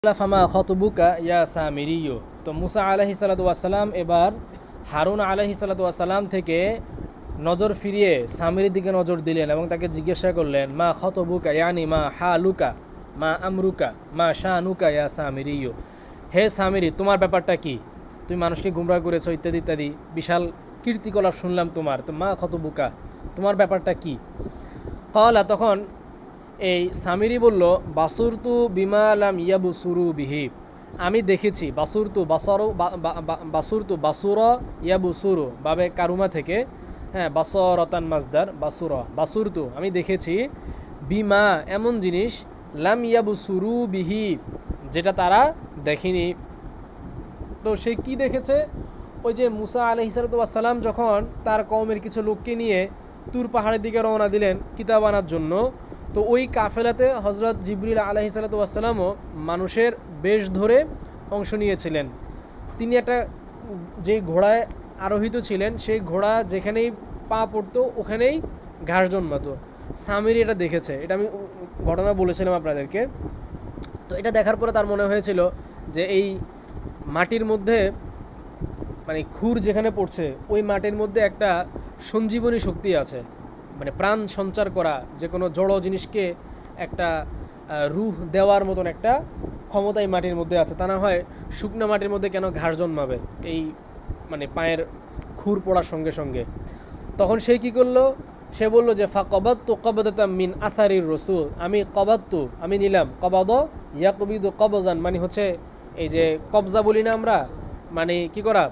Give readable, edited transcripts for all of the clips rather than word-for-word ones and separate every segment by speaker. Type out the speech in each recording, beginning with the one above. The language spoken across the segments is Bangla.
Speaker 1: ফামা খতবুকা ইয়া সামিরিয়ু। তো মুসা আলাইহিস সালাতু ওয়াস সালাম এবার হারুন আলাইহিস সালাতু ওয়াস সালাম থেকে নজর ফিরিয়ে সামিরির দিকে নজর দিলেন এবং তাকে জিজ্ঞাসা করলেন, মা খতবুকা ইয়ানি মা হালুকা মা আমরুকা মা শানুকা ইয়া সামিরিয়ু। হে সামিরি, তোমার ব্যাপারটা কি? তুমি মানুষকে গুমরাহ করেছো ইত্যাদি ইত্যাদি, বিশাল কীর্তিকলাপ শুনলাম তোমার। তো মা খতবুকা, তোমার ব্যাপারটা কি? ক্বালা, তখন এই সামিরি বলল, বাসুরতু বিমা লাম ইয়াবসুরু বিহি। আমি দেখেছি, বাসুরতু বাসুর ইয়াবসুরু বাবে কারুমা থেকে, হ্যাঁ, বাসরতান মাজদার বাসুরতু আমি দেখেছি, বিমা এমন জিনিস, লাম ইয়াবসুরু বিহি যেটা তারা দেখেনি। তো সে কি দেখেছে? ওই যে মুসা আলাইহিস সালাম যখন তার কওমের কিছু লোককে নিয়ে তুর পাহাড়ের দিকে রওনা দিলেন কিতাব আনার জন্য, তো ওই কাফেলাতে হজরত জিবরিল আলাইহিস সালামও মানুষের বেশ ধরে অংশ নিয়েছিলেন। তিনি একটা যে ঘোড়ায় আরোহিত ছিলেন, সেই ঘোড়া যেখানেই পা পড়তো ওখানেই ঘাস জন্মাতো। সামিরি এটা দেখেছে, এটা আমি ঘটনা বলেছিলাম আপনাদেরকে। তো এটা দেখার পরে তার মনে হয়েছিল যে এই মাটির মধ্যে, মানে খুর যেখানে পড়ছে ওই মাটির মধ্যে একটা সঞ্জীবনী শক্তি আছে, মানে প্রাণ সঞ্চার করা, যে কোনো জড় জিনিসকে একটা রুহ দেওয়ার মতন একটা ক্ষমতা এই মাটির মধ্যে আছে। তা না হয় শুকনো মাটির মধ্যে কেন ঘাস জন্মাবে এই মানে পায়ের খুর পড়ার সঙ্গে সঙ্গে। তখন সে কি করলো? সে বলল যে ফাকবাদতু কবদাতাম মিন আসারির রসুল। আমি নিলাম, কবাদ ইয়াকবিদু কবজান, মানে হচ্ছে এই যে কবজা বলি না আমরা, মানে কি করা,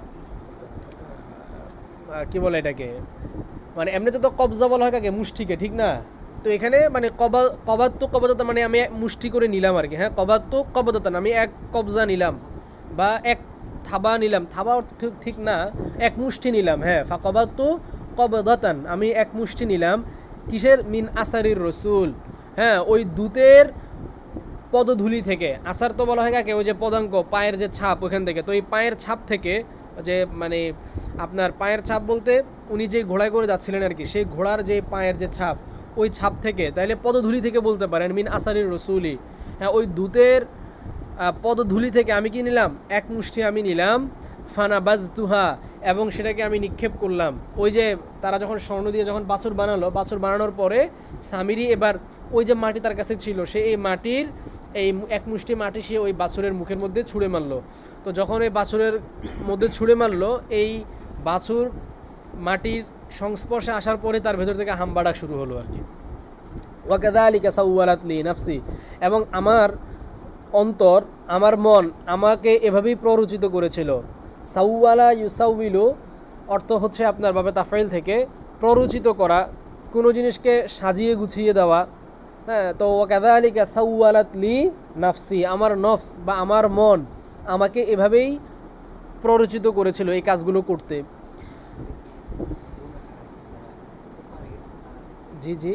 Speaker 1: কি বলে এটাকে, মানে এমনিতে তো কবজা বলা হয় কাকে, মুষ্টিকে, ঠিক না? তো এখানে মানে কবাত্তু কবদাতা মানে আমি মুষ্টি করে নিলাম আর কি। হ্যাঁ, কবাত্তু কবদাতান আমি এক কবজা নিলাম বা এক থাবা নিলাম, থাবা ঠিক না, এক মুষ্টি নিলাম। হ্যাঁ, ফাকবাত্তু কবদাতান আমি এক মুষ্টি নিলাম। কিসের? মিন আসারির রসুল, হ্যাঁ, ওই দূতের পদধূলি থেকে। আসার তো বলা হয় কাকে, ওই যে পদাঙ্ক, পায়ের যে ছাপ, ওইখান থেকে। তো এই পায়ের ছাপ থেকে, যে মানে আপনার পায়ের ছাপ বলতে উনি যে ঘোড়ায় করে যাচ্ছিলেন আর কি, সেই ঘোড়ার যে পায়ের যে ছাপ, ওই ছাপ থেকে, তাইলে পদধূলি থেকে বলতে পারেন, মিন আসারির রসুলি। হ্যাঁ, ওই দূতের পদধূলি থেকে আমি কি নিলাম? এক মুষ্টি আমি নিলাম। ফানাবাজতুহা, এবং সেটাকে আমি নিক্ষেপ করলাম। ওই যে তারা যখন স্বর্ণ দিয়ে যখন বাছুর বানালো, বাছুর বানানোর পরে সামিরি এবার ওই যে মাটি তার কাছে ছিল, সে এই মাটির এই এক মুষ্টি মাটি সে ওই বাছুরের মুখের মধ্যে ছুঁড়ে মারলো। তো যখন এই বাছুরের মধ্যে ছুঁড়ে মারলো, এই বাছুর মাটির সংস্পর্শে আসার পরে তার ভেতর থেকে হাম্বা ডাক শুরু হলো আর কি। ওয়াকাযালিকা সাওয়ালাত লি নাফসি, এবং আমার অন্তর, আমার মন আমাকে এভাবেই প্ররোচিত করেছিল। সাওয়ালা ইউসাউইলু অর্থ হচ্ছে আপনার বাবে তাফাইল থেকে প্ররোচিত করা, কোনো জিনিসকে সাজিয়ে গুছিয়ে দেওয়া। হ্যাঁ, তো ওয়াকাযালিকা সাওয়ালাত লি নাফসি, আমার নফস বা আমার মন আমাকে এভাবেই প্ররোচিত করেছিল এই কাজগুলো করতে। জি জি,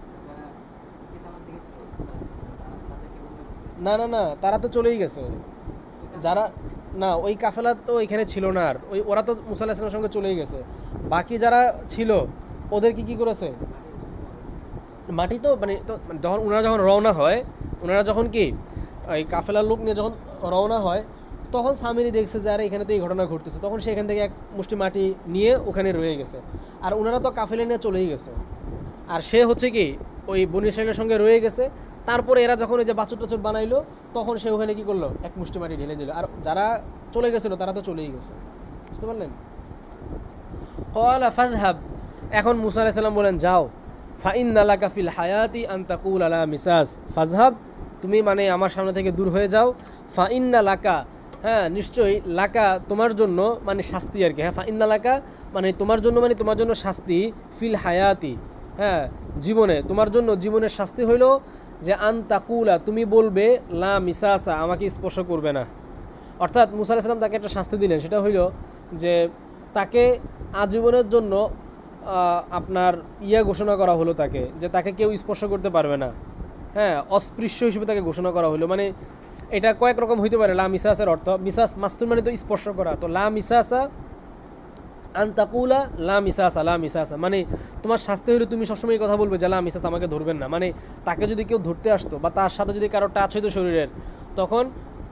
Speaker 1: না না না, তারা তো চলেই গেছে। যারা না, ওই কাফেলা তো এখানে ছিল না আর, ওরা তো মুসা আলাইহিস সালামের সঙ্গে চলেই গেছে। বাকি যারা ছিল ওদের কি করেছে? মাটি তো মানে তো যখন ওনারা রওনা হয়, ওনারা যখন কি এই কাফেলার লোক নিয়ে যখন রওনা হয়, তখন সামিরি দেখছে যে আরে এখানে তো এই ঘটনা ঘটতেছে, তখন সে এখান থেকে এক মুষ্টি মাটি নিয়ে ওখানে রয়ে গেছে। আর ওনারা তো কাফেলা নিয়ে চলেই গেছে, আর সে হচ্ছে কি ওই বনী ইসরাঈলের সঙ্গে রয়ে গেছে। তারপরে এরা যখন ওই যে বাছুর টাছুর বানাইলো, তখন সে ওখানে কি করলো, এক মুষ্টি মাটি ঢেলে দিল। আর যারা চলে গেছিলো তারা তো চলেই গেছে, বুঝতে পারলেন? ক্বালা ফাযহাব, এখন মুসা আলাইহিস সালাম বলেন, যাও। ফাইন্না লাকা ফিল হায়াতি আন তাকুল আলা মিসাস, ফাযহাব, তুমি মানে আমার সামনে থেকে দূর হয়ে যাও। ফাইন্না লাকা, হ্যাঁ নিশ্চয়ই, লাকা তোমার জন্য, মানে শাস্তি আর কি। হ্যাঁ, ফাইন্না লাকা মানে তোমার জন্য, মানে তোমার জন্য শাস্তি, ফিল হায়াতি, হ্যাঁ জীবনে, তোমার জন্য জীবনের শাস্তি হইল যে আন তাকুলা, তুমি বলবে, লা মিসাসা, আমাকে স্পর্শ করবে না। অর্থাৎ মুসা আলাইহিস সালাম তাকে একটা শাস্তি দিলেন, সেটা হইল যে তাকে আজীবনের জন্য আপনার ঘোষণা করা হলো তাকে, যে তাকে কেউ স্পর্শ করতে পারবে না। হ্যাঁ, অস্পৃশ্য হিসেবে তাকে ঘোষণা করা হলো। মানে এটা কয়েক রকম হইতে পারে। লা মিসাসের অর্থ, মিসাস মাস্তুর মানে তো স্পর্শ করা, তো লা মিসাসা আনতাকুলা লা মিসাসা মানে তোমার শাস্তি হইলে তুমি সবসময় কথা বলবে যে লা মিসাস, আমাকে ধরবেন না। মানে তাকে যদি কেউ ধরতে আসতো বা তার সাথে যদি কারো টাচ হইতো শরীরের, তখন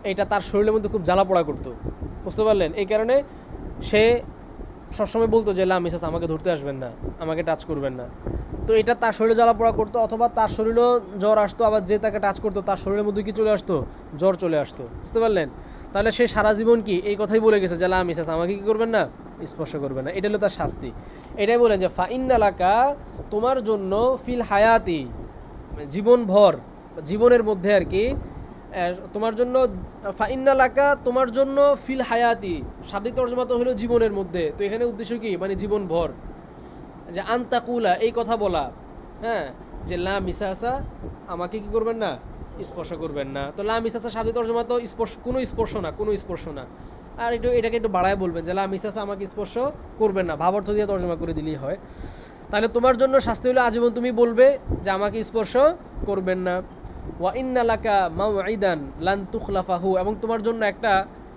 Speaker 1: এটা তার শরীরের মধ্যে খুব জ্বালা পোড়া করতো, বুঝতে পারলেন? এই কারণে সে সবসময় বলতো যে লা মিসেস আমাকে ধরতে আসবেন না, আমাকে টাচ করবেন না। তো এটা তার শরীরে জ্বালা পোড়া করতো, অথবা তার শরীরেও জ্বর আসতো, আবার যে তাকে টাচ করতো তার শরীরের মধ্যে কি চলে আসতো, জ্বর চলে আসতো, বুঝতে পারলেন? তাহলে সে সারা জীবন কি এই কথাই বলে গেছে যে লা মিসেস আমাকে কি করবেন না, স্পর্শ করবেন না। এটা হলো তার শাস্তি। এটাই বলেন যে ফা ইন্নালাকা তোমার জন্য ফিল হায়াতি জীবনভর, জীবনের মধ্যে আর কি তোমার জন্য, ফা ইন্নালাকা তোমার জন্য ফিল হায়াতি শাব্দিক তর্জমা তো হলো জীবনের মধ্যে, তো এখানে উদ্দেশ্য কি মানে জীবনভর, যে আন্তাকুলা এই কথা বলা, হ্যাঁ, যে লা মিসাসা আমাকে কি করবেন না, স্পর্শ করবেন না। তো লা মিসাসা শাব্দিক তর্জমা তো স্পর্শ, কোনো স্পর্শ না, কোনো স্পর্শ না। আর এটাকে একটু বাড়ায় বলবেন যে লা মিসাসা আমাকে স্পর্শ করবেন না, ভাবার্থ দিয়ে তর্জমা করে দিলেই হয়। তাহলে তোমার জন্য শাস্তি হলো আজীবন তুমি বলবে যে আমাকে স্পর্শ করবেন না। ওয়া ইন্নালাকা মাউইদান লান তুখলাফাহু এবং তোমার জন্য একটা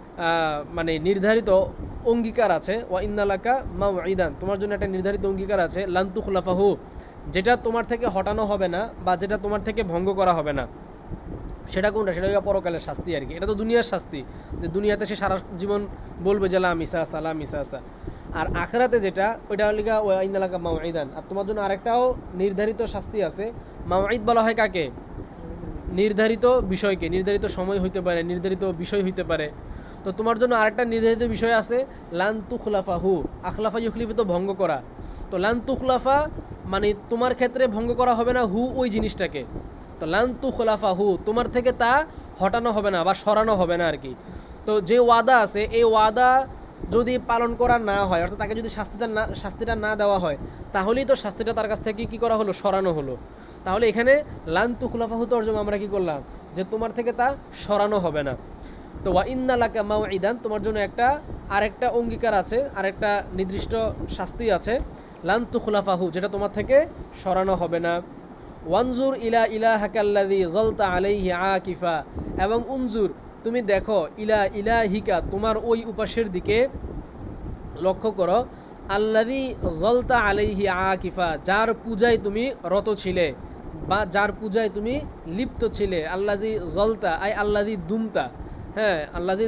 Speaker 1: মানে নির্ধারিত অঙ্গীকার আছে। ওয়া ইন্নালাকা মাউইদান তোমার জন্য একটা নির্ধারিত অঙ্গীকার আছে, লান তুখলাফাহু যেটা তোমার থেকে হটানো হবে না বা যেটা তোমার থেকে ভঙ্গ করা হবে না। সেটা কোনটা? সেটা হলো পরকালের শাস্তি আর কি। এটা তো দুনিয়ার শাস্তি, যে দুনিয়াতে সে সারা জীবন বলবে যে লা মিসাসা লা মিসাসা। আর আখিরাতে যেটা ওইটা লিগা ওয়া ইন্নালাকা মাউইদান। আর তোমার জন্য আরেকটাও নির্ধারিত শাস্তি আছে। মাউইদ বলা হয় কাকে? নির্ধারিত বিষয়কে, নির্ধারিত সময় হইতে পারে, নির্ধারিত বিষয় হইতে পারে। তো তোমার জন্য আরেকটা নির্ধারিত বিষয় আছে, লান তুখলাফাহু, আখলাফা ইউখলিফু তো ভঙ্গ করা। তো লান তুখলাফা মানে তোমার ক্ষেত্রে ভঙ্গ করা হবে না হু ওই জিনিসটাকে। তো লান তুখলাফাহু তোমার থেকে তা হটানো হবে না বা সরানো হবে না আর কি। তো যে ওয়াদা আছে এই ওয়াদা যদি পালন করা না হয়, অর্থাৎ তাকে যদি শাস্তিটা না দেওয়া হয়, তাহলেই তো শাস্তিটা তার কাছ থেকে কি করা হলো, সরানো হলো। তাহলে এখানে লান তুখলাফাহু তরজমা আমরা কি করলাম, যে তোমার থেকে তা সরানো হবে না। তো ওয়া ইন্নালাকা মাউইদান তোমার জন্য আরেকটা অঙ্গীকার আছে, আরেকটা নির্দিষ্ট শাস্তি আছে, লান তুখলাফাহু যেটা তোমার থেকে সরানো হবে না। ওয়ানজুর ইলা ইলাহাকাল্লাযী যালতা আলাইহি আকিফা এবং উনজুর তুমি দেখো ইলা ইলাহিকা তোমার ওই উপাস্যের দিকে লক্ষ্য করো, আল্লাযী যালতা আলাইহি আকিফা যার পূজায় তুমি রত ছিলে বা যার পূজায় তুমি লিপ্ত ছিলে। আল্লাযী যালতা আই আল্লাযী দুমতা, হ্যাঁ, আল্লাযী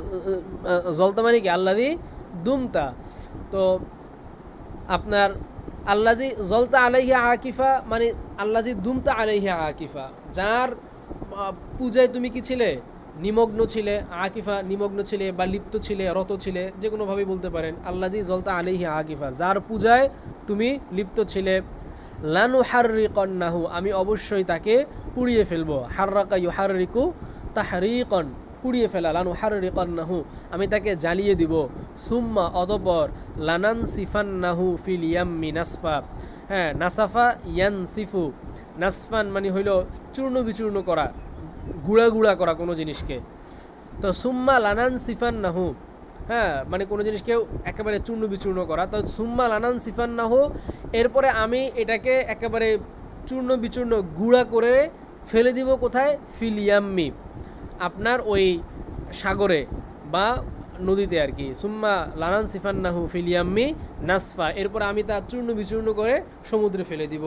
Speaker 1: যালতা মানে কি আল্লাযী দুমতা। তো আপনার আল্লাযী যালতা আলাইহি আকিফা মানে আল্লাযী দুমতা আলাইহি আকিফা যার পূজায় তুমি কি ছিলে, নিমগ্ন ছিলে। আকিফা নিমগ্ন ছিলে বা লিপ্ত ছিলে, রত ছিলে, যে কোনোভাবেই বলতে পারেন। আল্লাযী যালতা আলাইহি আকিফা যার পূজায় তুমি লিপ্ত ছিলে। লানুহাররিকান্নাহু আমি অবশ্যই তাকে পুড়িয়ে ফেলবো। হাররাকা ইউহাররিকু তাহরিকান পুড়িয়ে ফেলা। লানুহাররিকান্নাহু আমি তাকে জ্বালিয়ে দিব। সুম্মা অতঃপর লানানসিফান্নাহু ফিল ইয়াম্মি নাসফা, হ্যাঁ, নাসাফা ইয়ানসিফু, নাসফান মানে হইল চূর্ণ বিচূর্ণ করা, গুঁড়া গুঁড়া করা কোনো জিনিসকে। তো সুম্মা লানানসিফান্নাহু, হ্যাঁ, মানে কোনো জিনিসকে একেবারে চূর্ণ বিচূর্ণ করা। তো সুম্মা লানানসিফান্নাহু এরপরে আমি এটাকে একেবারে চূর্ণ বিচূর্ণ গুঁড়া করে ফেলে দিব কোথায়? ফিল ইয়াম্মি আপনার ওই সাগরে বা নদীতে আর কি। সুম্মা লানানসিফান্নাহু ফিল ইয়াম্মি নাসফা এরপর আমি তা চূর্ণ বিচূর্ণ করে সমুদ্রে ফেলে দিব।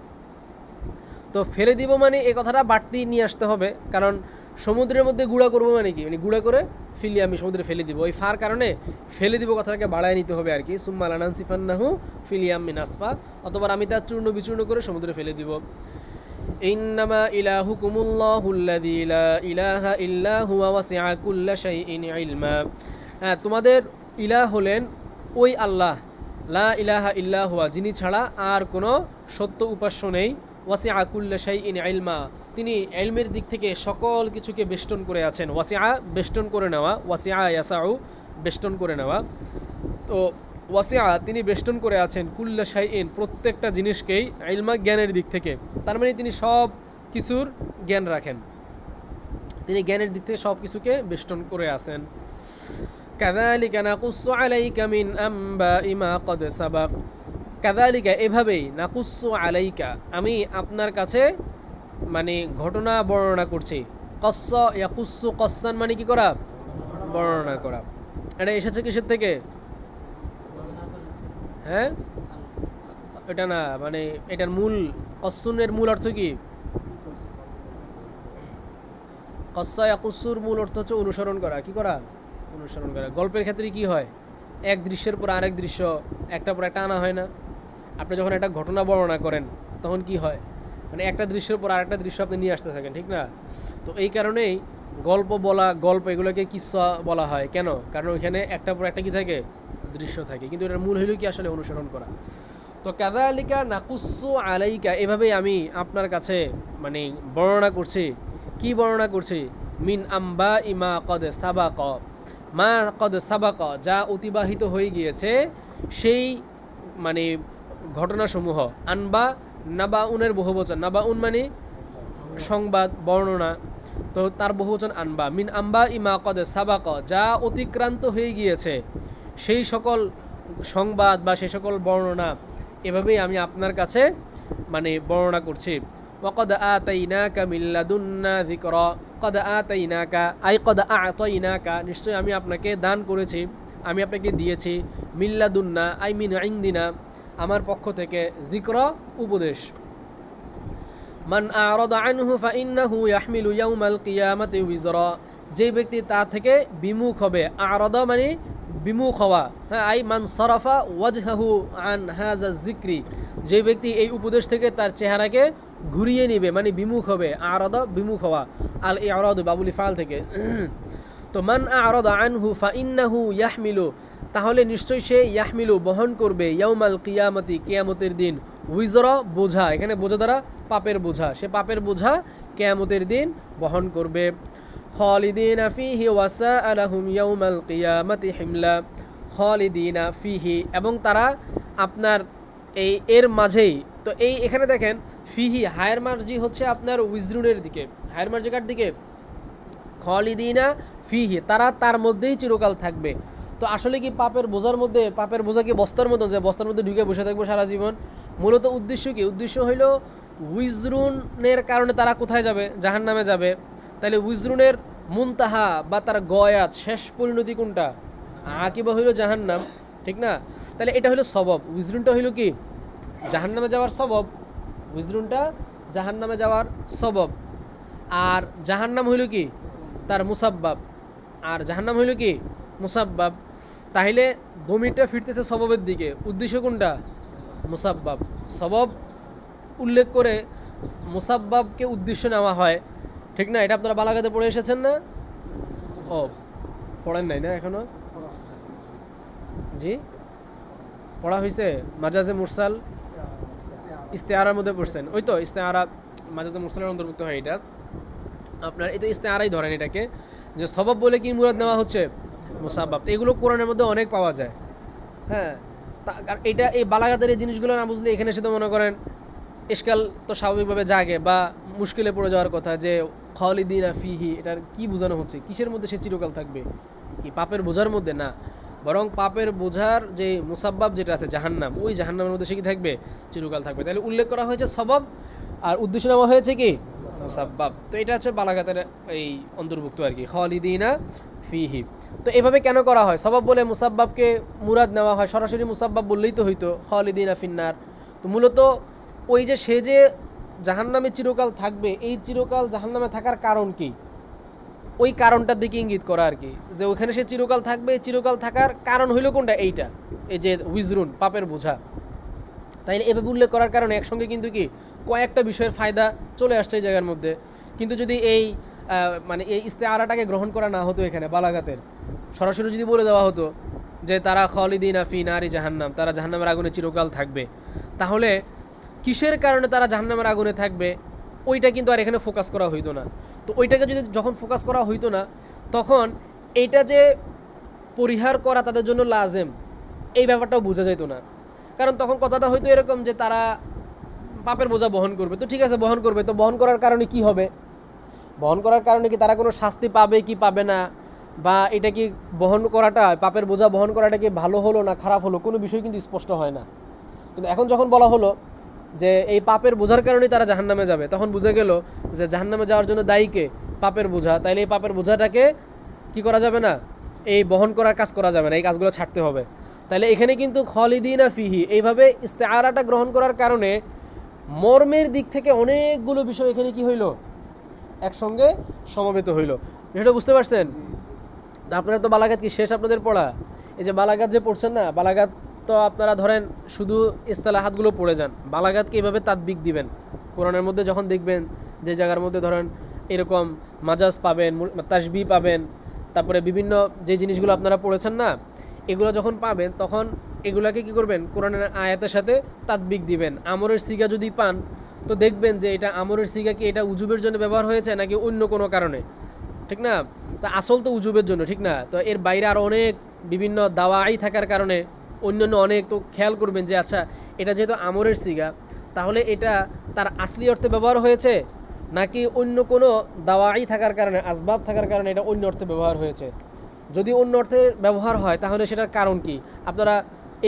Speaker 1: তো ফেলে দিব মানে এই কথাটা বাড়তি নিয়ে আসতে হবে, কারণ সমুদ্রের মধ্যে গুঁড়া করবো মানে কি, মানে গুঁড়া করে ফিলি আমি সমুদ্রে ফেলে দিব, ওই ফার কারণে ফেলে দিব কথাটাকে বাড়ায় নিতে হবে আর কি। সুম্মা লানানসিফান্নাহু ফিল ইয়াম্মি নাসফা অতঃপর আমি তা চূর্ণ বিচূর্ণ করে সমুদ্রে ফেলে দিব। ইন্নামা ইলাহুকুমুল্লাহুল্লাযী লা ইলাহা ইল্লা হুয়া ওয়াসিআ কুল্লা শাইইন ইলমা, হ্যাঁ, তোমাদের ইলাহ হলেন ওই আল্লাহ, লা ইলাহা ইল্লা হুয়া যিনি ছাড়া আর কোনো সত্য উপাস্য নেই, ওয়াসিআ কুল্লা শাইইন ইলমা তিনি ইলমের দিক থেকে সকল কিছুকে বেষ্টন করে আছেন। ওয়াসিআ বেষ্টন করে নেওয়া, ওয়াসিআ ইয়াসাউ বেষ্টন করে নেওয়া। তো ওয়াসিআ তিনি বেষ্টন করে আছেন কুল্লা শাইইন প্রত্যেকটা জিনিসকেই, ইলমা জ্ঞানের দিক থেকে, তার মানে তিনি সব কিছুর জ্ঞান রাখেন, তিনি জ্ঞানের দিক থেকে সব কিছুকে বেষ্টন করে আছেন। কাযালিকা নাকুসসু আলাইকা মিন আমবাই মা ক্বাদ সাবাক, কাযালিকা এভাবেই, নাকুসসু আলাইকা আমি আপনার কাছে মানে ঘটনা বর্ণনা করছি। কস্স ইয়াকুসসু কস্সান মানে কি করা, বর্ণনা করা। এটা এসেছে কিসের থেকে? হ্যাঁ, এটা না, মানে এটার মূল কস্সুনের মূল অর্থ কি? কসা ইয়াকুসুর মূল অর্থ হচ্ছে অনুসরণ করা। কি করা? অনুসরণ করা। গল্পের ক্ষেত্রে কি হয়, এক দৃশ্যের পর আরেক দৃশ্য একটা পর একটা আনা হয় না? আপনি যখন একটা ঘটনা বর্ণনা করেন তখন কি হয়, মানে একটা দৃশ্যের পর আরেকটা দৃশ্য আপনি নিয়ে আসতে থাকেন, ঠিক না? তো এই কারণেই গল্প বলা, গল্প এগুলোকে কিসসা বলা হয়। কেন? কারণ ওইখানে একটা পর একটা কি থাকে, দৃশ্য থাকে। কিন্তু এটার মূল হইল কি আসলে অনুসরণ করা। তো কাযালিকা নাকুসু আলাইকা, এভাবেই আমি আপনার কাছে মানে বর্ণনা করছি। কি বর্ণনা করছি? মিন আম্বা ইমা কদ সাবাক, মা কদ সাবাক, যা অতিবাহিত হয়ে গিয়েছে সেই মানে ঘটনাসমূহ। আনবা নাবাউনের বহুবচন, নাবাউন মানে সংবাদ, বর্ণনা, তো তার বহুবচন আনবা। মিন আম্বা ইমা কদ সাবাক, যা অতিক্রান্ত হয়ে গিয়েছে সেই সকল সংবাদ বা সেই সকল বর্ণনা, এভাবেই আমি আপনার কাছে মানে বর্ণনা করছি। ওয়াকাদ আতাইনাকা মিন লাদুন্না যিকরা, কদ আতাইনাকা আই কদ আতাইনাকা, নিশ্চয়ই আমি আপনাকে দান করেছি, আমি আপনাকে দিয়েছি, মিন লাদুন্না আই মিন ইনদিনা, আমার পক্ষ থেকে, যিকরা উপদেশ। মান আ'রাদা আনহু ফাইন্নাহু ইয়াহমিলু ইয়াউমাল কিয়ামাতি উযরা, যে ব্যক্তি তা থেকে বিমুখ হবে, আ'রাদা মানে বিমুখ হওয়া, হ্যাঁ, আই মান সারাফা ওয়াজহাহু আন হাযা যিকরি, যে ব্যক্তি এই উপদেশ থেকে তার চেহারাকে ঘুরিয়ে নেবে মানে বিমুখ হবে, আ'রাদা বিমুখ হওয়া, আল ই'রাদু বাবুল ফাল থেকে। তো মান আ'রাদা আনহু ফাইন্নাহু ইয়াহমিলু, তাহলে নিশ্চয়ই সে ইয়াহমিলু বহন করবে, ইয়াউমাল কিয়ামতি কিয়ামতের দিন, উইজরা বোঝা, এখানে বোঝা দ্বারা পাপের বোঝা, সে পাপের বোঝা কিয়ামতের দিন বহন করবে। খালিদিনা ফিহি ওয়াসাআলাহুম ইয়াউমাল কিয়ামাতি হিমলা, খালিদিনা ফিহি, এবং তারা আপনার এর মাঝেই, তো এই এখানে দেখেন ফিহি হায়ার মার্জি হচ্ছে আপনার উইজরুনের দিকে, হায়ার মার্জি কার দিকে? খালিদিনা ফিহি, তারা তার মধ্যেই চিরকাল থাকবে। তো আসলে কি পাপের বোঝার মধ্যে, পাপের বোঝা কি বস্তার মতো যে বস্তার মধ্যে ঢুকে বসে থাকবো সারা জীবন? মূলত উদ্দেশ্য কি? উদ্দেশ্য হইল উইজরুনের কারণে তারা কোথায় যাবে? জাহান্নামে যাবে। তাহলে উইজরুনের মুনতাহা বা তার গয়াত, শেষ পরিণতি কোনটা? আকিবা হইল জাহান্নাম, ঠিক না? তাহলে এটা হইল সবব, উইজরুনটা হইল কি? জাহান্নামে যাওয়ার সবব, উইজরুনটা জাহান্নামে যাওয়ার সবব। আর জাহান্নাম হইল কি? তার মুসাব্বাব। আর জাহান্নাম হইল কি? মুসাব্বাব। তাহলে দমিরটা ফিরতেছে সববের দিকে, উদ্দেশ্য কোনটা? মুসাব্বাব। সবব উল্লেখ করে মুসাব্বাবকে উদ্দেশ্য নেওয়া হয়, ঠিক না? এটা আপনারা বালাগাতে পড়ে এসেছেন না? ও পড়েন নাই না এখনো? জি পড়া হয়েছে। মাজাজে মুরসাল ইস্তেআরার মধ্যে পড়ছেন, ওই তো ইস্তেআরা মাজাজে মুরসালের অন্তর্ভুক্ত হয় এটা আপনার। এই তো ইস্তেআরাই ধরেন এটাকে, যে সবব বলে কি মুরাদ নেওয়া হচ্ছে? মুসাব্বাব। তো এগুলো কোরআনের মধ্যে অনেক পাওয়া যায়, হ্যাঁ। এটা এই বালাগাতের এই জিনিসগুলো না বুঝলে এখানে এসে তো মনে করেন ইশকাল তো স্বাভাবিকভাবে জাগে বা মুশকিলে পড়ে যাওয়ার কথা, যে খালিদিনা ফিহি এটার কি বোঝানো হচ্ছে? কিসের মধ্যে সে চিরকাল থাকবে? কি পাপের বোঝার মধ্যে? না, বরং পাপের বোঝার যে মুসাব্বাব যেটা আছে জাহান্নাম, ওই জাহান্নামের মধ্যে সে কি থাকবে? চিরকাল থাকবে। তাহলে উল্লেখ করা হয়েছে সবব, আর উদ্দেশ্য নেওয়া হয়েছে কি? মুসাব্বাব। তো এটা হচ্ছে বালাগাতের এই অন্তর্ভুক্ত আর কি, খালিদিনা ফিহি। তো এভাবে কেন করা হয়? সবব বলে মুসাব্বাবকে মুরাদ নেওয়া হয়, সরাসরি মুসাব্বাব বললেই তো হইতো, খালিদিনা ফিন্নার। তো মূলত ওই যে সে যে জাহান্নামে চিরকাল থাকবে, এই চিরকাল জাহান্নামে থাকার কারণ কি, ওই কারণটার দিকে ইঙ্গিত করা আর কি, যে ওখানে সে চিরকাল থাকবে। চিরকাল থাকার কারণ হইল কোনটা? এইটা, এই যে উইজরুন, পাপের বোঝা। তাইলে এভাবে উল্লেখ করার কারণে একসঙ্গে কিন্তু কি কয়েকটা বিষয়ের ফায়দা চলে আসছে এই জায়গার মধ্যে। কিন্তু যদি এই মানে এই ইস্তেআরাটাকে গ্রহণ করা না হতো এখানে বালাগাতের, সরাসরি যদি বলে দেওয়া হতো যে তারা খালিদিনা ফি নারি জাহান্নাম, তারা জাহান্নামের আগুনে চিরকাল থাকবে, তাহলে কিসের কারণে তারা জাহান্নামের আগুনে থাকবে ওইটা কিন্তু আর এখানে ফোকাস করা হইতো না। তো ওইটাকে যদি যখন ফোকাস করা হইতো না, তখন এইটা যে পরিহার করা তাদের জন্য লাজেম, এই ব্যাপারটাও বোঝা যেত না। কারণ তখন কথাটা হয়তো এরকম যে তারা পাপের বোঝা বহন করবে, তো ঠিক আছে বহন করবে, তো বহন করার কারণে কি হবে? বহন করার কারণে কি তারা কোনো শাস্তি পাবে কি পাবে না, বা এটা কি বহন করাটা, পাপের বোঝা বহন করাটা কি ভালো হলো না খারাপ হলো, কোনো বিষয় কিন্তু স্পষ্ট হয় না। কিন্তু এখন যখন বলা হলো যে এই পাপের বোঝার কারণেই তারা জাহান্নামে যাবে, তখন বুঝে গেল যে জাহান্নামে যাওয়ার জন্য দায়ীকে পাপের বোঝা, তাইলে এই পাপের বোঝাটাকে কি করা যাবে না, এই বহন করার কাজ করা যাবে না, এই কাজগুলো ছাড়তে হবে। তাহলে এখানে কিন্তু খালিদিনা ফিহি এইভাবে ইস্তেআরাটা গ্রহণ করার কারণে মর্মের দিক থেকে অনেকগুলো বিষয় এখানে কি হইল, একসঙ্গে সমবেত হইল। বিষয়টা বুঝতে পারছেন? তা আপনারা তো বালাগাত কি শেষ আপনাদের পড়া? এই যে বালাগাত যে পড়ছেন না, বালাগাত তো আপনারা ধরেন শুধু ইস্তেলাহাতগুলো পড়ে যান, বালাগাতকে এইভাবে তাদবিক দিবেন। কোরআনের মধ্যে যখন দেখবেন যে জায়গার মধ্যে ধরেন এরকম মাজাজ পাবেন, তাসবি পাবেন, তারপরে বিভিন্ন যে জিনিসগুলো আপনারা পড়েছেন না, এগুলো যখন পাবেন তখন এগুলাকে কি করবেন, কোরআনের আয়াতের সাথে তাদবিক দিবেন। আমরের সিগা যদি পান তো দেখবেন যে এটা আমরের সিগা কি এটা উজুবের জন্য ব্যবহার হয়েছে নাকি অন্য কোনো কারণে, ঠিক না? তা আসল তো উজুবের জন্য, ঠিক না? তো এর বাইরে আরও অনেক বিভিন্ন দাওয়াই থাকার কারণে অন্যান্য অনেক, তো খেয়াল করবেন যে আচ্ছা এটা যেহেতু আমরের সিগা, তাহলে এটা তার আসলি অর্থে ব্যবহার হয়েছে নাকি অন্য কোনো দাওয়াই থাকার কারণে, আসবাব থাকার কারণে এটা অন্য অর্থে ব্যবহার হয়েছে। যদি অন্য অর্থে ব্যবহার হয় তাহলে সেটার কারণ কি? আপনারা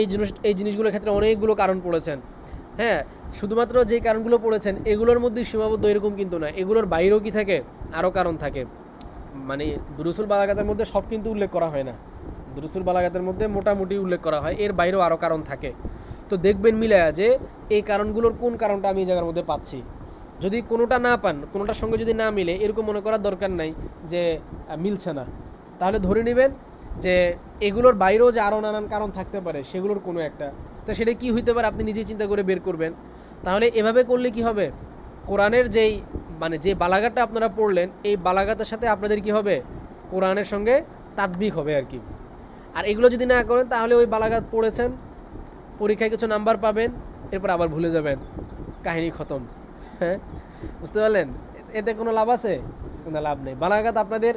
Speaker 1: এই জিনিসগুলোর ক্ষেত্রে অনেকগুলো কারণ পড়েছেন। হ্যাঁ, শুধুমাত্র যে কারণগুলো পড়েছেন এগুলোর মধ্যে সীমাবদ্ধ এরকম কিন্তু না, এগুলোর বাইরেও কি থাকে, আরও কারণ থাকে। মানে দুরুসুল বালাগাতের মধ্যে সব কিন্তু উল্লেখ করা হয় না, দুরুসুল বালাগাতের মধ্যে মোটামুটি উল্লেখ করা হয়, এর বাইরেও আরও কারণ থাকে। তো দেখবেন মিলায়া যে এই কারণগুলোর কোন কারণটা আমি এই জায়গার মধ্যে পাচ্ছি। যদি কোনোটা না পান, কোনোটার সঙ্গে যদি না মিলে, এরকম মনে করার দরকার নাই যে মিলছে না, তাহলে ধরে নেবেন যে এগুলোর বাইরেও যে আরও নানান কারণ থাকতে পারে সেগুলোর কোনো একটা, তো সেটা কি হইতে পারে আপনি নিজেই চিন্তা করে বের করবেন। তাহলে এভাবে করলে কি হবে, কোরআনের যেই মানে যে বালাগাতটা আপনারা পড়লেন এই বালাগাতের সাথে আপনাদের কি হবে, কোরআনের সঙ্গে তাদবিক হবে আর কি। আর এগুলো যদি না করেন তাহলে ওই বালাগাত পড়েছেন, পরীক্ষায় কিছু নাম্বার পাবেন, এরপর আবার ভুলে যাবেন, কাহিনী খতম। হ্যাঁ, বুঝতে পারলেন? এতে কোনো লাভ আছে? কোনো লাভ নেই। বালাগাত আপনাদের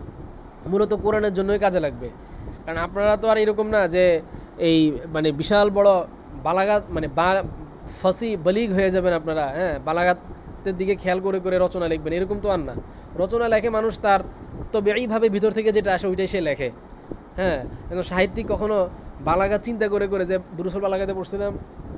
Speaker 1: মূলত কোরআনের জন্যই কাজে লাগবে, কারণ আপনারা তো আর এরকম না যে এই মানে বিশাল বড় বালাগাত মানে ফাসি বলিগ হয়ে যাবেন আপনারা। হ্যাঁ, বালাগাতের দিকে খেয়াল করে করে রচনা লিখবেন, এরকম তো আর না। রচনা লেখে মানুষ তার তবে এইভাবে ভিতর থেকে যেটা আসে ওইটাই সে লেখে। হ্যাঁ, কিন্তু সাহিত্যিক কখনো বালাগাত চিন্তা করে করে যে দুরুসুল বালাগাতে পড়ছিলাম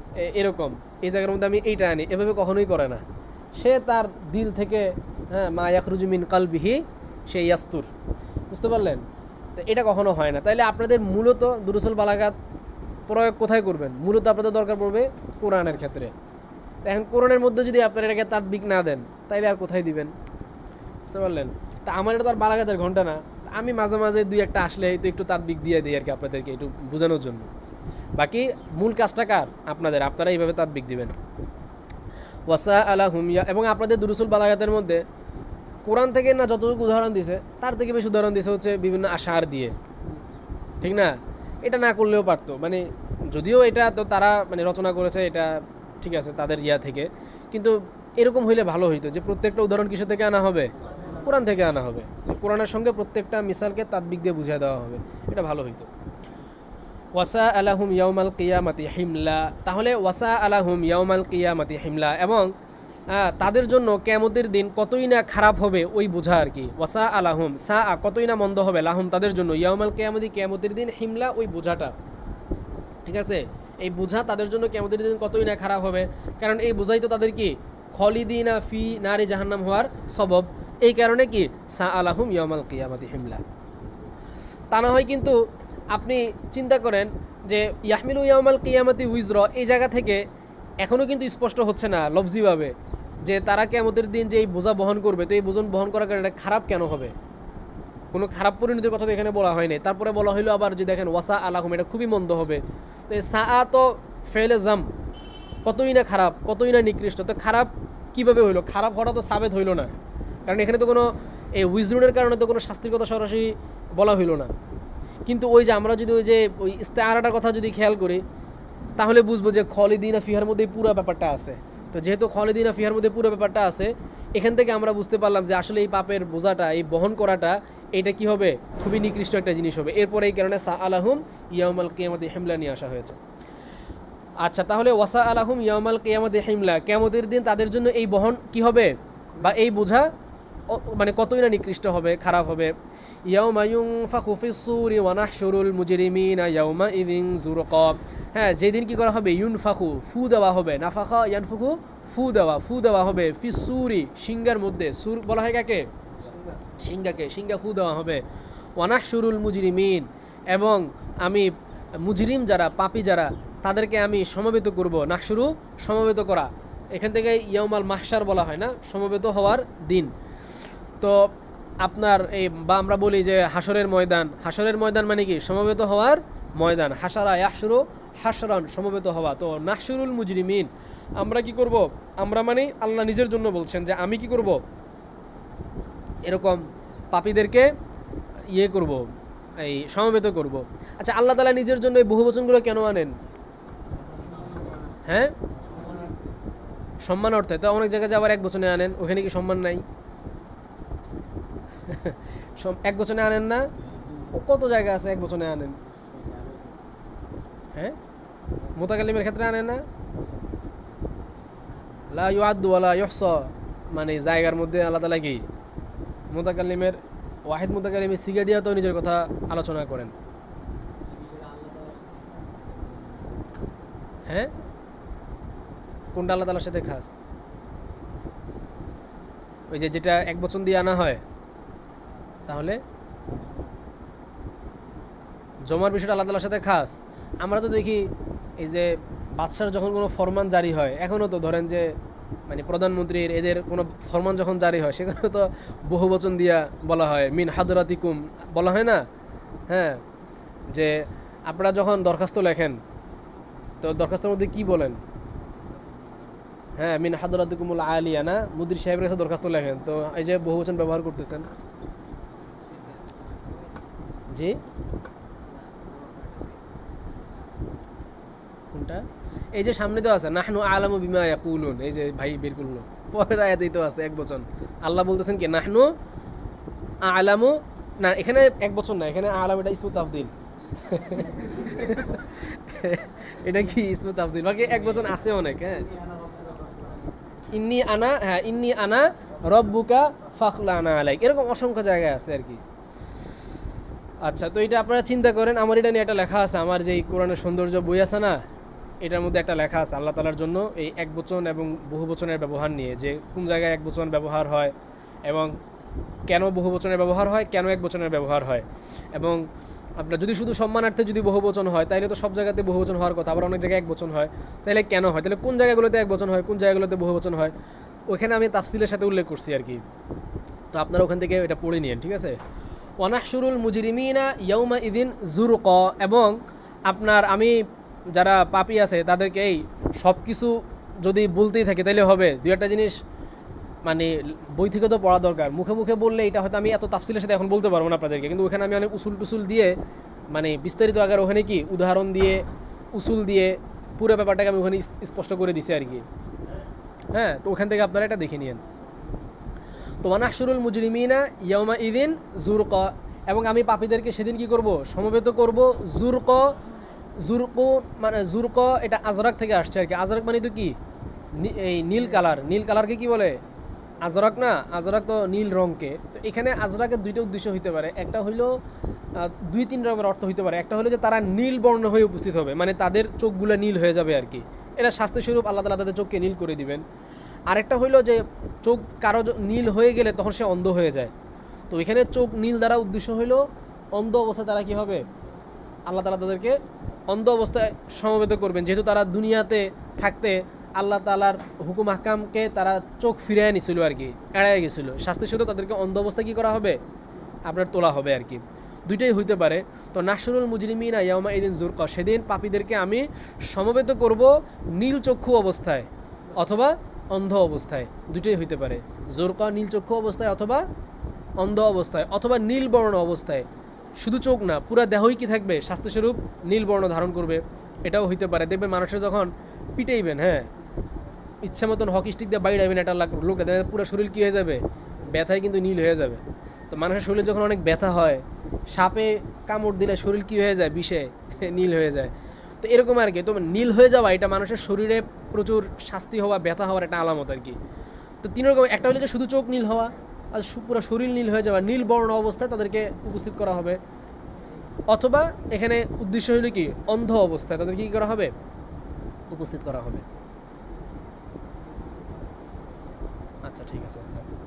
Speaker 1: এরকম এই জায়গার মধ্যে আমি এইটা আনি, এভাবে কখনোই করে না। সে তার দিল থেকে, হ্যাঁ, মা ইয়াখরুজু মিন কালবিহি সে ইয়াস্তুর। বুঝতে পারলেন? তো এটা কখনো হয় না। তাইলে আপনাদের মূলত দুরুসুল বালাগাত প্রয়োগ কোথায় করবেন? মূলত আপনাদের দরকার পড়বে কোরআনের ক্ষেত্রে। তো এখন কোরআনের মধ্যে যদি আপনারা এটাকে তাদবিক না দেন তাইলে আর কোথায় দিবেন? বুঝতে পারলেন? তা আমার এটা তো আর বালাগাতের ঘন্টা না, আমি মাঝে মাঝে দুই একটা আসলে তো একটু তাদবিক দিয়ে দিই আর কি আপনাদেরকে একটু বোঝানোর জন্য। বাকি মূল কাজটা কার? আপনাদের। আপনারা এইভাবে তাদবিক দিবেন। ওয়াসা আলা হুমিয়া, এবং আপনাদের দুরুসুল বালাগাতের মধ্যে কোরআন থেকে না যতটুকু উদাহরণ দিছে তার থেকে বেশি উদাহরণ দিছে হচ্ছে বিভিন্ন আশার দিয়ে, ঠিক না? এটা না করলেও পারতো, মানে যদিও এটা তো তারা মানে রচনা করেছে, এটা ঠিক আছে তাদের ইয়া থেকে, কিন্তু এরকম হইলে ভালো হইতো যে প্রত্যেকটা উদাহরণ কিসের থেকে আনা হবে? কোরআন থেকে আনা হবে। কোরআনের সঙ্গে প্রত্যেকটা মিসালকে তাদবিক দিয়ে বুঝিয়ে দেওয়া হবে, এটা ভালো হইতো। ওয়াসা আলাহুম ইয়াউমাল কিয়ামাতি হিমলা, তাহলে ওয়াসা আলাহুম ইয়াউমাল কিয়ামাতি হিমলা, এবং তাদের জন্য কিয়ামতের দিন কতই না খারাপ হবে ওই বোঝা আর কি। ওয়াসা আলাহুম, সা কতই না মন্দ হবে, লাহুম তাদের জন্য, ইয়াউমাল কিয়ামতি কিয়ামতের দিন, হিমলা ওই বোঝাটা, ঠিক আছে? এই বোঝা তাদের জন্য কিয়ামতের দিন কতই না খারাপ হবে, কারণ এই বোঝাই তো তাদের কি খলিদিনা ফি নারে জাহান্নাম হওয়ার সবব। এই কারণে কি সা আলাহুম ইয়াউমাল কিয়ামতি হিমলা। তা না হয় কিন্তু আপনি চিন্তা করেন যে ইয়াহমিলু ইয়াউমাল কিয়ামতি উইজর, এই জায়গা থেকে এখনও কিন্তু স্পষ্ট হচ্ছে না লফজিভাবে যে তারা কিয়ামতের দিন যে এই বোঝা বহন করবে, তো এই বোঝন বহন করার কারণে খারাপ কেন হবে? কোনো খারাপ পরিণতির কথা তো এখানে বলা হয়নি। তারপরে বলা হইলো আবার যে দেখেন ওয়াসা আলাহুম, এটা খুবই মন্দ হবে। তো এই সা তো ফেলে জাম, কতই না খারাপ, কতই না নিকৃষ্ট। তো খারাপ কীভাবে হইলো? খারাপ হওয়াটা তো সাবেত হইলো না, কারণ এখানে তো কোনো এই উইজরুনের কারণে তো কোনো শাস্তির কথা সরাসরি বলা হইলো না। কিন্তু ওই যে আমরা যদি ওই যে ওই ইস্তেআরাটার কথা যদি খেয়াল করি তাহলে বুঝবো যে খালিদিনা ফিহার মধ্যে পুরো ব্যাপারটা আছে। তো যেহেতু খালিদিনা ফিহার মধ্যে পুরো ব্যাপারটা আছে, এখান থেকে আমরা বুঝতে পারলাম যে আসলে এই পাপের বোঝাটা, এই বহন করাটা, এটা কি হবে? খুবই নিকৃষ্ট একটা জিনিস হবে। এরপরে এই কারণে সা আলাহুম ইয়াউমাল কিয়ামতি হিমলা নিয়ে আসা হয়েছে। আচ্ছা, তাহলে ওয়াসা আলাহুম ইয়াউমাল কিয়ামতি হিমলা, কিয়ামতের দিন তাদের জন্য এই বহন কি হবে বা এই বোঝা মানে কতই না নিকৃষ্ট হবে, খারাপ হবে। ইয়াউমা ইউনফাখু ফিস-সূরি ওয়া নাহশুরুল মুজরিমিনা ইয়াউমাইযিন যুরকা, হ্যাঁ, যেদিন কি করা হবে? ইউনফাখু, ফু দেওয়া হবে, নাফাখা ইয়ানফুখু, ফু দেওয়া হবে, ফিস-সূরি সিংহার মধ্যে, সূর বলা হয় কাকে? সিংহাকে, সিংহা ফু দেওয়া হবে। ওয়া নাহশুরুল মুজরিমিন, এবং আমি মুজরিম যারা, পাপী যারা, তাদেরকে আমি সমবেত করব। নাহশুরু সমবেত করা, এখান থেকে ইয়াউমাল মাহশার বলা হয় না, সমবেত হওয়ার দিন। তো আপনার এই বা আমরা বলি যে হাসরের ময়দান মানে কি সমবেত হওয়ার ময়দান, হাসারা ইয়াহশুরু হাসরান সমবেত হওয়া। তো নাহশুরুল মুজরিমিন আমরা কি করব, আমরা মানে আল্লাহ নিজের জন্য বলছেন যে আমি কি করব, এরকম পাপীদেরকে ইয়ে করব, এই সমবেত করব। আচ্ছা, আল্লাহ তাআলা নিজের জন্য এই বহুবচনগুলো কেন আনেন? হ্যাঁ, সম্মান অর্থে। তো অনেক জায়গায় আবার এক বচনে আনেন, ওখানে কি সম্মান নাই? এক বচনে আনেন না? ও কত জায়গা আছে এক বচনে আনেন। হ্যাঁ, মুতাকাল্লিমের ক্ষেত্রে আনেন না? লা ইউআদ্দু ওয়ালা ইহসা, মানে জায়গার মধ্যে আল্লাহ তাআলা কি মুতাকাল্লিমের ওয়াহিদ মুতাকাল্লিমের সিগা দিয়া তো নিজের কথা আলোচনা করেন। হ্যাঁ, কোনটা আল্লাহ তাআলার সাথে খাস? ওই যে যেটা এক বচন দিয়ে আনা হয়, তাহলে জমার বিষয়টা আল্লাহ তাআলার সাথে খাস। আমরা তো দেখি এই যে বাদশার যখন কোনো ফরমান জারি হয়, এখনও তো ধরেন যে মানে প্রধানমন্ত্রীর এদের কোনো ফরমান যখন জারি হয় সেখানে তো বহু বচন দিয়া বলা হয়, মিন হাদরাতিকুম বলা হয় না? হ্যাঁ, যে আপনারা যখন দরখাস্ত লেখেন তো দরখাস্তের মধ্যে কি বলেন? হ্যাঁ, মিন হাদরাতিকুমুল আলিয়া না, মুদ্রি সাহেবের কাছে দরখাস্ত লেখেন, তো এই যে বহু বচন ব্যবহার করতেছেন। জি, কোনটা? এই যে সামনে তো আছে নাহনু আলামু বিমা ইয়াকুলুন, এই যে ভাই বের করলো, পরের আয়াতেই তো আছে এক বচন। আল্লাহ বলতেছেন কি নাহনু আলামু, না এখানে এক বচন না, এখানে আলাম এটা ইসমু তাফদিল। এটা কি ইসমু তাফদিল, বাকি এক বচন আছে অনেক। হ্যাঁ, ইন্নি আনা, হ্যাঁ ইন্নি আনা রব্বুকা ফাখলানা আলাইক, এরকম অসংখ্য জায়গায় আছে আর কি। আচ্ছা, তো এটা আপনারা চিন্তা করেন, আমার এটা নিয়ে একটা লেখা আছে, আমার যে কোরআনের সৌন্দর্য বই আছে না, এটার মধ্যে একটা লেখা আছে আল্লাহ তাআলার জন্য এই এক বচন এবং বহু বচনের ব্যবহার নিয়ে, যে কোন জায়গায় এক বচন ব্যবহার হয় এবং কেন বহু বচনের ব্যবহার হয়, কেন এক বচনের ব্যবহার হয়। এবং আপনার যদি শুধু সম্মানার্থে যদি বহু বচন হয় তাইলে তো সব জায়গাতে বহু বচন হওয়ার কথা, আবার অনেক জায়গায় এক বচন হয়, তাহলে কেন হয়? তাহলে কোন জায়গাগুলোতে এক বচন হয়, কোন জায়গাগুলোতে বহু বচন হয়, ওইখানে আমি তাফসিলের সাথে উল্লেখ করছি আর কি। তো আপনারা ওখান থেকে এটা পড়ে নিন, ঠিক আছে? ওয়ানাহশুরুল মুজরিমিনা ইয়াউমা ইদিন যুরকা, এবং আপনার আমি যারা পাপী আছে তাদেরকে এই সব কিছু যদি বলতেই থাকে তাইলে হবে। দুই একটা জিনিস মানে বই থেকে তো পড়া দরকার, মুখে মুখে বললে এটা হয়তো আমি এত তাফসিলের সাথে এখন বলতে পারবো না আপনাদেরকে, কিন্তু ওখানে আমি অনেক উসুল টুসুল দিয়ে মানে বিস্তারিত আকার ওখানে কি উদাহরণ দিয়ে উসুল দিয়ে পুরো ব্যাপারটাকে আমি ওখানে স্পষ্ট করে দিছি আর কি। হ্যাঁ, তো ওখান থেকে আপনারা এটা দেখে নিন। তো ওয়ানাহশুরুল মুজরিমিনা ইয়াউমা ইদিন যুরকা, এবং আমি পাপীদেরকে সেদিন কি করব, সমবেত করব। জুরকু মানে জুরক এটা আজরাক থেকে আসছে আর কি। আজরাক মানে তো কি এই নীল কালার, নীল কালারকে কি বলে? আজরাক না, আজরাক তো নীল রঙকে। তো এখানে আজরাকের দুইটা উদ্দেশ্য হইতে পারে, একটা হইলো দুই তিন রকমের অর্থ হইতে পারে। একটা হলো যে তারা নীল বর্ণ হয়ে উপস্থিত হবে, মানে তাদের চোখগুলো নীল হয়ে যাবে আর কি, এটা শাস্তিস্বরূপ আল্লাহ তাআলা তাদের চোখকে নীল করে দিবেন। আরেকটা হইলো যে চোখ কারো নীল হয়ে গেলে তখন সে অন্ধ হয়ে যায়। তো এখানে চোখ নীল দ্বারা উদ্দেশ্য হইলো অন্ধ অবস্থায় তারা কি হবে, আল্লাহ তাআলা তাদেরকে অন্ধ অবস্থায় সমবেত করবেন, যেহেতু তারা দুনিয়াতে থাকতে আল্লাহ তাআলার হুকুম আহকামকে তারা চোখ ফিরিয়ে নিছিল আর কি, এড়াই গেছিলো। শাস্তিস্বরূপ তাদেরকে অন্ধ অবস্থায় কী করা হবে, আপনার তোলা হবে আর কি। দুইটাই হইতে পারে। তো নাহশুরুল মুজরিমিনা ইয়াউমা ইদিন যুরকা, সেদিন পাপীদেরকে আমি সমবেত করব নীল চক্ষু অবস্থায় অথবা অন্ধ অবস্থায়, দুটোই হইতে পারে। যুরকা নীল চক্ষু অবস্থায় অথবা অন্ধ অবস্থায় অথবা নীল বর্ণ অবস্থায়, শুধু চোখ না পুরা দেহই কি থাকবে শাস্তিস্বরূপ নীল বর্ণ ধারণ করবে, এটাও হইতে পারে। দেখবেন মানুষের যখন পিটাইবেন, হ্যাঁ ইচ্ছা মতন হকি স্টিক দিয়ে বাইরাইবেন, একটা লোক পুরো শরীর কী হয়ে যাবে, ব্যথায় কিন্তু নীল হয়ে যাবে। তো মানুষের শরীরে যখন অনেক ব্যথা হয়, সাপে কামড় দিলে শরীর কী হয়ে যায়, বিষে নীল হয়ে যায়। তো এরকম আর কি। তো নীল হয়ে যাওয়া এটা মানুষের শরীরে প্রচুর শাস্তি হওয়া, ব্যথা হওয়ার একটা আলামত আর কি। তো তিন রকম, একটা হলো যে শুধু চোখ নীল হওয়া, আর পুরো শরীর নীল হয়ে যাওয়া, নীল বর্ণ অবস্থায় তাদেরকে উপস্থিত করা হবে। অথবা এখানে উদ্দেশ্য হইল কি অন্ধ অবস্থায় তাদেরকে কী করা হবে, উপস্থিত করা হবে। আচ্ছা ঠিক আছে।